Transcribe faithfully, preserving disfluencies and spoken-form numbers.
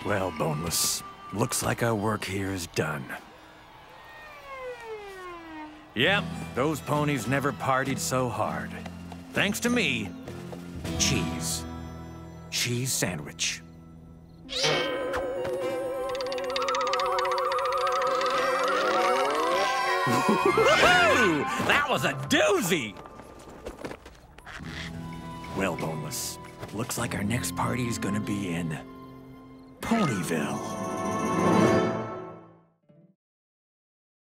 Well, Boneless, looks like our work here is done. Yep, those ponies never partied so hard. Thanks to me, cheese. Cheese sandwich. Woo-hoo! That was a doozy! Well, Boneless, looks like our next party is gonna be in Ponyville.